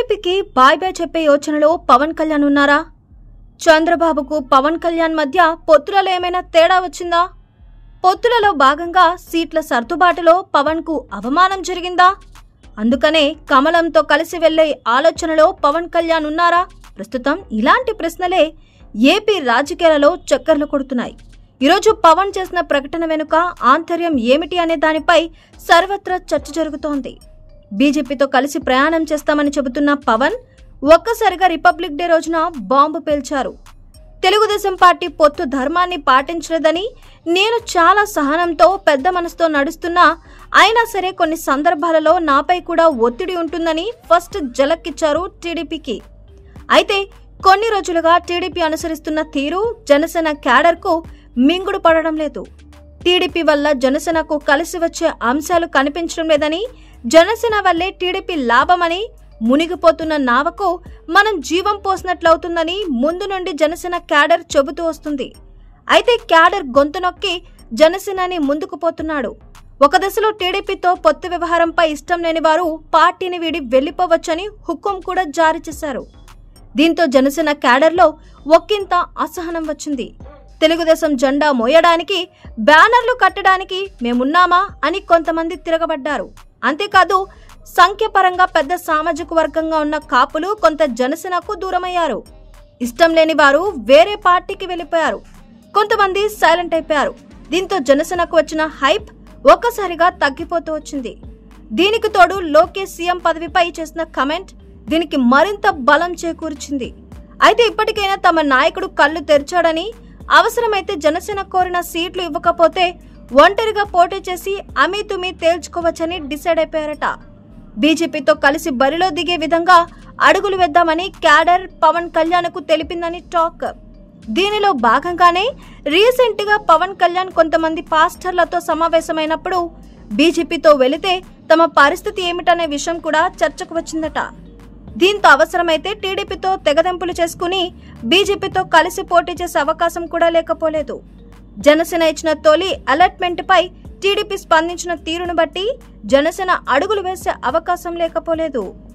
టీడీపీకి bye bye చెప్పే యోచనలో పవన్ కళ్యాణ్ ఉన్నారా? చంద్రబాబుకు పవన్ కళ్యాణ్ మధ్య పొత్తులలో ఏమైనా తేడా వచ్చిందా? పొత్తులలో భాగంగా సీట్ల సర్దుబాటులో పవన్ కు అవమానం జరిగిందా? అందుకనే కమలంతో కలిసి వెళ్లే ఆలోచనలో పవన్ కళ్యాణ్ ఉన్నారా? ప్రస్తుతం ఇలాంటి ప్రశ్నలే ఏపీ రాజకీయాలలో చక్కర్లు కొడుతున్నాయి. ఈరోజు పవన్ చేసిన ప్రకటన వెనుక ఆంతర్యం ఏమిటి అనే దానిపై సర్వత్రా చర్చ జరుగుతోంది. బీజేపీతో కలిసి ప్రయాణం చేస్తామని చెబుతున్న పవన్ ఒక్కసారిగా రిపబ్లిక్ డే రోజున బాంబు పేల్చారు. తెలుగుదేశం పార్టీ పొత్తు ధర్మాన్ని పాటించలేదని, నేను చాలా సహనంతో పెద్ద మనసుతో నడుస్తున్నా, అయినా సరే కొన్ని సందర్భాలలో నాపై కూడా ఒత్తిడి ఉంటుందని ఫస్ట్ జలక్కిచ్చారు టీడీపీకి. అయితే కొన్ని రోజులుగా టీడీపీ అనుసరిస్తున్న తీరు జనసేన క్యాడర్కు మింగుడు పడడం లేదు. టీడీపీ వల్ల జనసేనకు కలిసి వచ్చే అంశాలు కనిపించడం లేదని, జనసేన వల్లే టీడీపీ లాభమని, మునిగిపోతున్న నావకు మనం జీవం పోసినట్లవుతుందని ముందు నుండి జనసేన క్యాడర్ చెబుతూ వస్తుంది. అయితే క్యాడర్ గొంతు నొక్కి జనసేనని ముందుకు పోతున్నాడు. ఒక దశలో టీడీపీతో పొత్తు వ్యవహారంపై ఇష్టం లేని వారు పార్టీని వీడి వెళ్లిపోవచ్చని హుకుం కూడా జారీ చేశారు. దీంతో జనసేన క్యాడర్లో ఒక్కింత అసహనం వచ్చింది. తెలుగుదేశం జెండా మోయడానికి, బ్యానర్లు కట్టడానికి మేమున్నామా అని కొంతమంది తిరగబడ్డారు. అంతేకాదు సంఖ్యపరంగా పెద్ద సామాజిక వర్గంగా ఉన్న కాపులు కొంత జనసేనకు దూరమయ్యారు. ఇష్టం లేని వారు వేరే పార్టీకి వెళ్లిపోయారు. కొంతమంది సైలెంట్ అయిపోయారు. దీంతో జనసేనకు వచ్చిన హైప్ ఒక్కసారిగా తగ్గిపోతూ వచ్చింది. దీనికి తోడు లోకేష్ సీఎం పదవిపై చేసిన కమెంట్ దీనికి మరింత బలం చేకూర్చింది. అయితే ఇప్పటికైనా తమ నాయకుడు కళ్ళు తెరిచాడని, అవసరమైతే జనసేన కోరిన సీట్లు ఇవ్వకపోతే ఒంటరిగా పోటీ చేసి అమీతుమీ తేల్చుకోవచ్చని డిసైడ్ అయిపోయారట. బీజేపీతో కలిసి బరిలో దిగే విధంగా అడుగులు వేద్దామని క్యాడర్ పవన్ కళ్యాణ్కు తెలిపిందని టాక్. దీనిలో భాగంగానే రీసెంట్ గా పవన్ కళ్యాణ్ కొంతమంది పాస్టర్లతో సమావేశమైనప్పుడు బీజేపీతో వెళితే తమ పరిస్థితి ఏమిటనే విషయం కూడా చర్చకు వచ్చిందట. దీంతో అవసరమైతే టీడీపీతో తెగదెంపులు చేసుకుని బీజేపీతో కలిసి పోటీ చేసే అవకాశం కూడా లేకపోలేదు. జనసేన ఇచ్చిన తొలి అలాట్మెంట్ పై టీడీపీ స్పందించిన తీరును బట్టి జనసేన అడుగులు వేసే అవకాశం లేకపోలేదు.